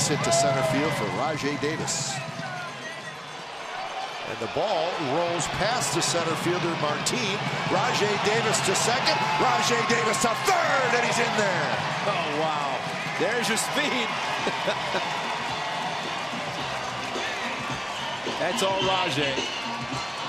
base hit to center field for Rajai Davis. And the ball rolls past the center fielder Martin. Rajai Davis to second. Rajai Davis to third, and he's in there. Oh, wow. There's your speed. That's all Rajai.